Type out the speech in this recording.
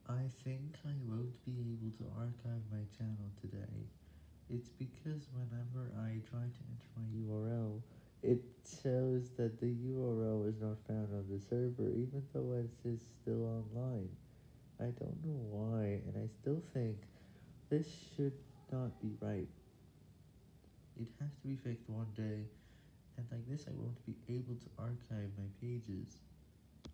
I think I won't be able to archive my channel today. It's because whenever I try to enter my URL, it shows that the URL is not found on the server even though it is still online. I don't know why, and I still think this should not be right. It has to be fixed one day, and like this I won't be able to archive my pages.